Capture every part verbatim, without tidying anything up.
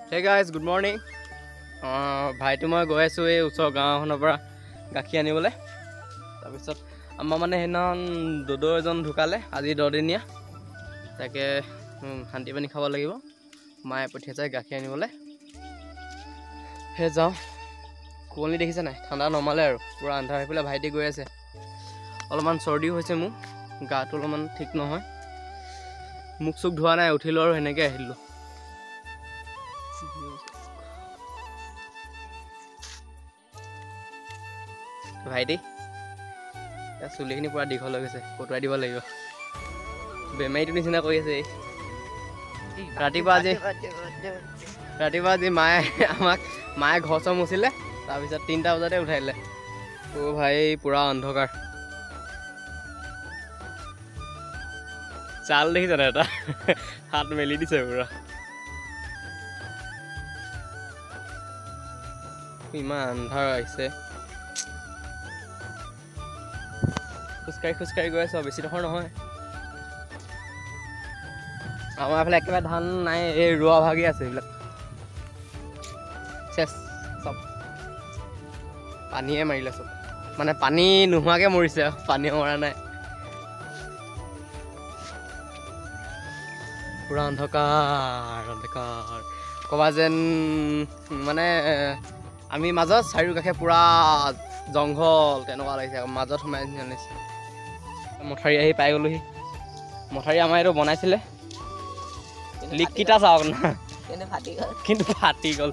Hey guys, good morning. ভাইটো মই গৈ আছোঁ এই ওচৰৰ গাঁওখনৰ পৰা গাখীৰ আনিবলৈ। তাৰপিছত আমাৰ মানে সেইদিনাখন দদৌ এজন ঢুকালে, আজি দহদিনীয়া। তাকে শান্তি পানী খাব লাগিব। মায়ে পঠিয়াইছে গাখীৰ আনিবলৈ। সেই যাওঁ। কুঁৱলী দেখিছে নাই? ঠাণ্ডা নমালে আৰু পূৰা আন্ধাৰ হৈ পেলাই ভাইটি গৈ আছে। অলপমান চৰ্দিও হৈছে মোৰ, গাটো অলপমান ঠিক নহয়। মুখ চুখ ধোৱা নাই, উঠিলোঁ আৰু সেনেকৈ আহিলোঁ। ভাইটি চুলিখিনি পুৰা দীঘল হৈ গৈছে, কটোৱাই দিব লাগিব। বেমাৰীটো নিচিনা কৰি আছে। ৰাতিপুৱা আজি ৰাতিপুৱা আজি মায়ে আমাক মায়ে ঘৰ চৰ মুচিলে, তাৰপিছত তিনিটা বজাতে উঠাই দিলে। অ' ভাই পুৰা অন্ধকাৰ। চাল দেখিছে নাই? এটা হাত মেলি দিছে পুৰা। ইমান আন্ধাৰ আহিছে। খোজকাঢ়ি খোজকাঢ়ি গৈ আছো, বেছি ডোখৰ নহয়। আমাৰ এইফালে একেবাৰে ধান নাই, এই ৰোৱা ভাগি আছে এইবিলাক। চেচ চব পানীয়ে মাৰিলে চব, মানে পানী নোহোৱাকৈ মৰিছে, পানীয়ে মৰা নাই। পুৰা অন্ধকাৰ অন্ধকাৰ ক'বা যেন, মানে আমি মাজত চাৰিওকাষে পুৰা জংঘল তেনেকুৱা লাগিছে, মাজত সোমাই আনিছে। মঠাৰি আহি পাই গ'লোহি। মঠাৰি আমাৰ এইটো বনাইছিলে, লিককেইটা চাওক না, কিন্তু ফাটি গ'ল।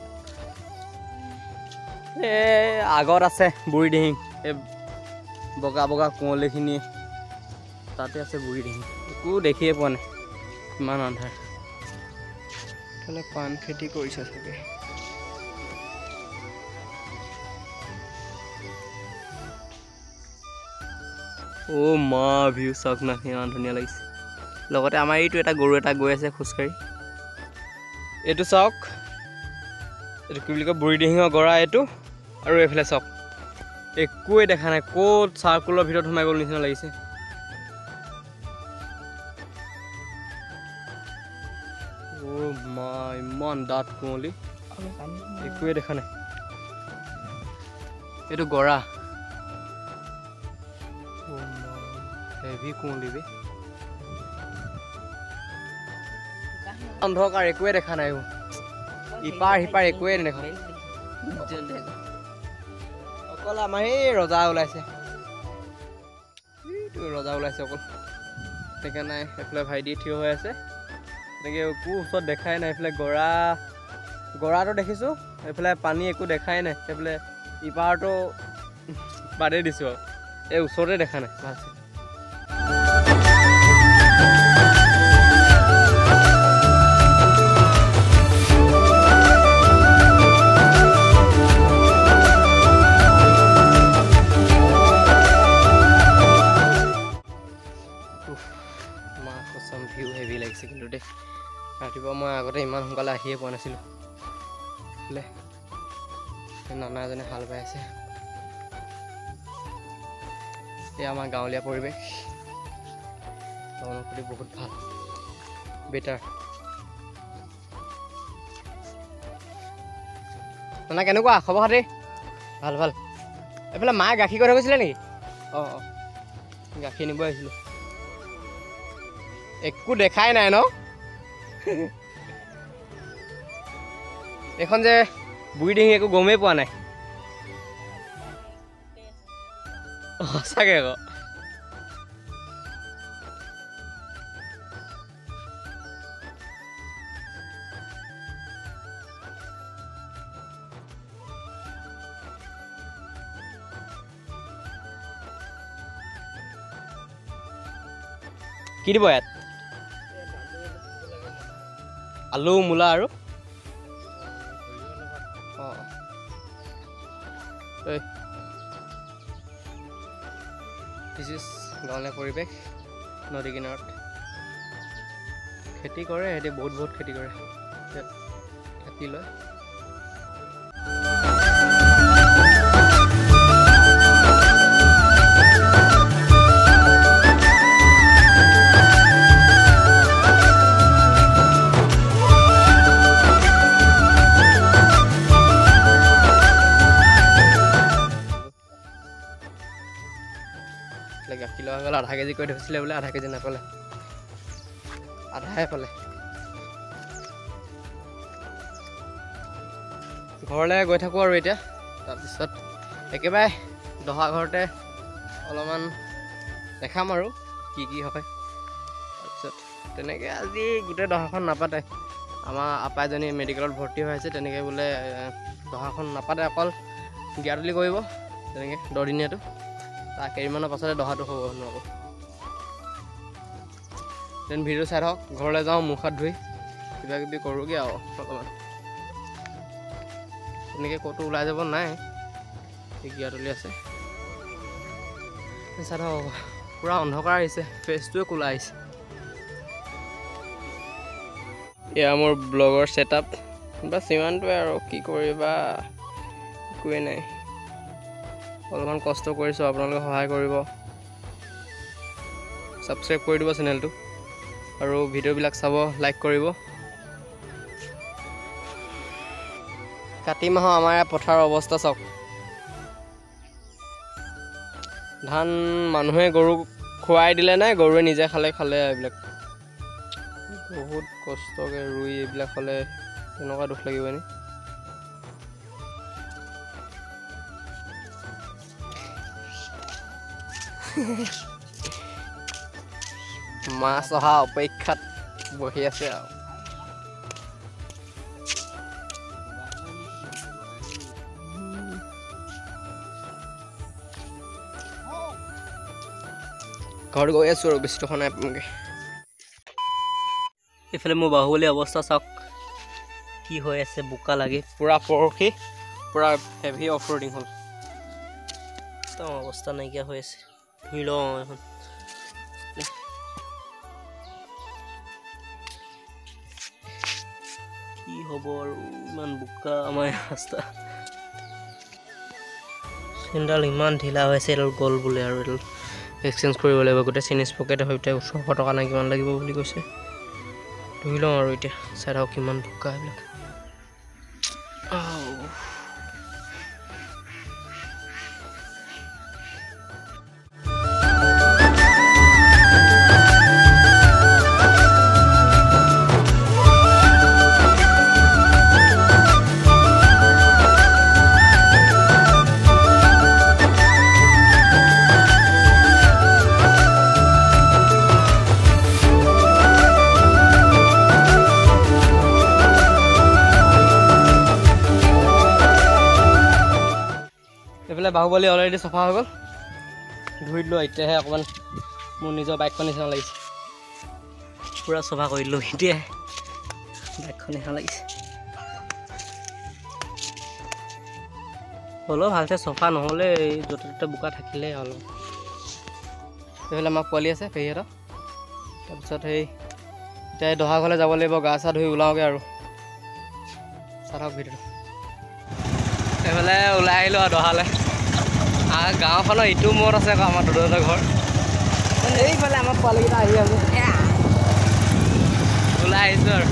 এই আগত আছে বুঢ়ী ডিহিং, এই বগা বগা কুঁৱলীখিনি তাতে আছে বুঢ়ী ডিহিং। একো দেখিয়ে পোৱা নাই, ইমান আন্ধাৰ। এইফালে পাণ খেতি কৰিছে চাগে। অ' মা ভিউ চাওক না, ইমান ধুনীয়া লাগিছে। লগতে আমাৰ এইটো এটা গৰু এটা গৈ আছে খোজকাঢ়ি। এইটো চাওক, এইটো কি বুলি কয়, বুঢ়ী ডিহিঙৰ গৰা এইটো। আৰু এইফালে চাওক, একোৱে দেখা নাই, ক'ত চাৰ্কুলৰ ভিতৰত সোমাই গ'ল নিচিনা লাগিছে। অ' মা ইমান ডাঠ কুঁৱলী, একোৱে দেখা নাই। এইটো গৰা। হেভি কুঁৱলী বে, অন্ধকাৰ, একোৱে দেখা নাই। ইপাৰ সিপাৰ একোৱে নেদেখা, অকল আমাৰ এই ৰজা ওলাইছে, এইটো ৰজা ওলাইছে অকল। তেনেকৈ নাই, এইফালে ভাইটি থিয় হৈ আছে, তেনেকৈ একো ওচৰত দেখাই নাই। এইফালে গৰা গৰাটো দেখিছোঁ, এইফালে পানী একো দেখাই নাই। সেইফালে ইপাৰটো বাদেই দিছোঁ আৰু, এই ওচৰতে দেখা নাই ভালছে। ভিউ হেভি লাগিছে কিন্তু দেই। ৰাতিপুৱা মই আগতে ইমান সোনকালে আহিয়ে পোৱা নাছিলোঁ। বোলে নানা এজনে হাল বাই আছে। এয়া আমাৰ গাঁৱলীয়া পৰিৱেশ, অনুভূতি বহুত ভাল, বেটাৰ। নানা কেনেকুৱা খবৰ খাতি? ভাল ভাল। এইফালে মায়ে গাখীৰ কৰি থৈ গৈছিলে নেকি? অঁ অঁ, গাখীৰ নিব আহিছিলোঁ। একো দেখাই নাই ন? এইখন যে বুঢ়ী ডিঙি, একো গমেই পোৱা নাই সঁচাকে আকৌ। কি দিব ইয়াত? আলু, মূলা আৰু অঁ, দিছ ইজ গাঁৱলীয়া পৰিৱেশ। নদী কিনাৰত খেতি কৰে, সিহঁতি বহুত বহুত খেতি কৰে, খেতি লয়। আধা কেজি কৰি ধৰিছিলে বোলে আধা কেজি নাপালে আধাহে পালে ঘৰলৈ গৈ থাকোঁ আৰু এতিয়া তাৰপিছত একেবাৰে দহা ঘৰতে অলপমান দেখাম আৰু কি কি হয় তাৰপিছত তেনেকৈ আজি গোটেই দহাখন নাপাতে আমাৰ আপাইজনী মেডিকেলত ভৰ্তি হৈ আছে তেনেকৈ বোলে দহাখন নাপাতে অকল গিয়াতলি কৰিব তেনেকৈ দহদিনীয়াটো তাৰ কেইদিনমানৰ পাছতে দহাটো হ'ব হেনো আকৌ দেন ভিডিঅ' চাই থাকক ঘৰলৈ যাওঁ মুখ হাত ধুই কিবা কিবি কৰোঁগৈ আৰু অলপমান তেনেকৈ ক'তো ওলাই যাব নাই এই গিয়াতলি আছে চাই থাকক পূৰা অন্ধকাৰ আহিছে ফেচটোৱে ক'লা আহিছে এয়া মোৰ ব্লগৰ ছেটআপ বাছ ইমানটোৱে আৰু কি কৰিবা একোৱে নাই অলপমান কষ্ট কৰিছোঁ আপোনালোকে সহায় কৰিব ছাবস্ক্ৰাইব কৰি দিব চেনেলটো আৰু ভিডিঅ'বিলাক চাব লাইক কৰিব কাতি মাহৰ আমাৰ ইয়াৰ পথাৰৰ অৱস্থা চাওক ধান মানুহে গৰুক খুৱাই দিলে নাই গৰুৱে নিজে খালে খালে এইবিলাক বহুত কষ্টকৈ ৰুই এইবিলাক হ'লে এনেকুৱা দুখ লাগিব নি মাছ অহা অপেক্ষাত বহি আছে আৰু ঘৰত গৈ আছোঁ আৰু বেছি থকা নাই আপোনালোকে এইফালে মোৰ বাহুবলী অৱস্থা চাওক কি হৈ আছে বোকা লাগি পূৰা পৰহি পূৰা হেভি অফ ৰোডিং হ'ল একদম অৱস্থা নাইকিয়া হৈ আছে ধুই লওঁ এখন কি হ'ব আৰু ইমান বোকা আমাৰ ৰাস্তা চেণ্ডাল ইমান ঢিলা হৈছে এইডাল গ'ল বোলে আৰু এইডাল এক্সচেঞ্জ কৰিব লাগিব গোটেই চিনিজ পকেট সৈতে ওঠৰশ টকা নাই কিমান লাগিব বুলি কৈছে ধুই লওঁ আৰু এতিয়া চাই থাকক কিমান বোকা এইবিলাক এইফালে বাহুবলী অলৰেডি চফা হৈ গ'ল ধুই দিলোঁ এতিয়াহে অকণমান মোৰ নিজৰ বাইকখন নিচিনা লাগিছে পূৰা চফা কৰি দিলোঁ এতিয়াহে বাইকখন নিচিনা লাগিছে হ'লেও ভালকৈ চফা নহ'লে য'তে ত'তে বোকা থাকিলে অলপ এইফালে আমাৰ পোৱালি আছে পেহীহঁতৰ তাৰপিছত সেই এতিয়া দহা ঘৰলৈ যাব লাগিব গা চা ধুই ওলাওঁগৈ আৰু চাই থাকক ভিডিঅ'টো এইফালে ওলাই আহিলোঁ আৰু দহালৈ গাঁওখনৰ ইটো মূৰত আছে আকৌ আমাৰ দদৌহঁতৰ ঘৰ এইফালে আমাৰ পোৱালিকেইটা আহি আছে ওলাই আহিছোঁ আৰু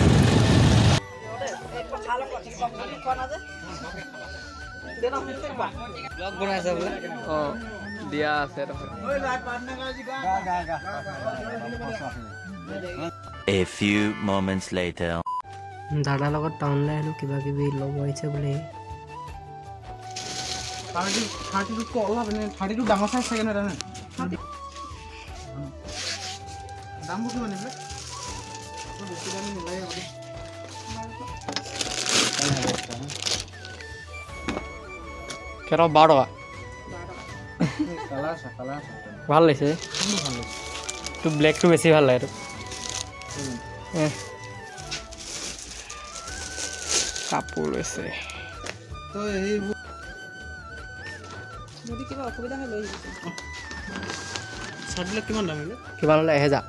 ব্লগ বনাইছে বোলে অঁ দিয়া আছে A few moments later দাদাৰ লগত টাউনলৈ আহিলোঁ কিবা কিবি ল'ব আহিছে বোলে থাৰ্টিটো অলপ এনে থাৰ্টিটো ডাঙৰ চাইজ থাকে নহয় তাৰমানে দামবোৰ কিমান এইবিলাক বেছি দামী নালাগে কেইটকা বাৰ টকা ভাল লাগিছে তো ব্লেকটো বেছি ভাল লাগে কাপোৰ লৈছে তো এইবোৰ যদি কিবা অসুবিধা হয় লৈ আহিব চাৰ্টবিলাক কিমান দাম কিমান হ'লে এহেজাৰ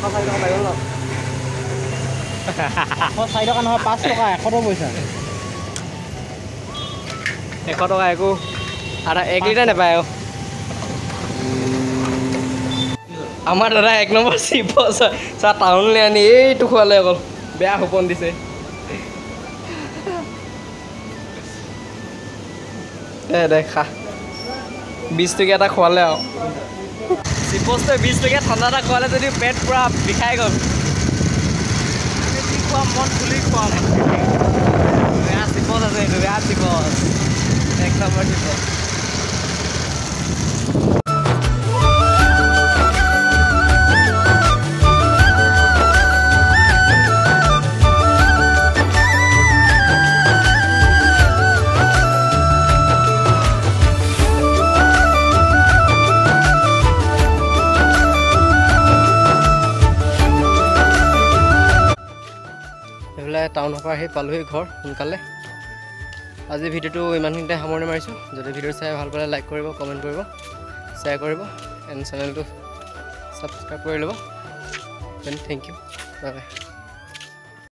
চাৰি টকা পাই গ'ল ন এশ চাৰি টকা নহয় পাঁচ টকা এশ টকা পইচা এশ টকা একো আধা এক লিটাৰ নাপায় আৰু আমাৰ দাদা এক নম্বৰ চিপ চা টাউনলৈ আনি এইটো খোৱালে অকল বেয়া সোপন দিছে দে দে খা বিছ টকীয়া এটা খোৱালে আৰু চিপছটো বিছ টকীয়া ঠাণ্ডা এটা খোৱালে যদি পেট পূৰা বিষাই গ'ল আমি কি খোৱাম মন খুলি খুৱাম বেয়া চিপছ আছে এইটো বেয়া চিপছ এক নম্বৰ চিপছ টাউনৰ পৰা আহি পালোহি ঘৰ সোনকালে আজি ভিডিঅ'টো ইমানখিনিতে সামৰণি মাৰিছোঁ যদি ভিডিঅ' চাই ভাল পালে লাইক কৰিব কমেণ্ট কৰিব শ্বেয়াৰ কৰিব এণ্ড চেনেলটো ছাবস্ক্ৰাইব কৰি ল'ব দেন থেংক ইউ বাই বাই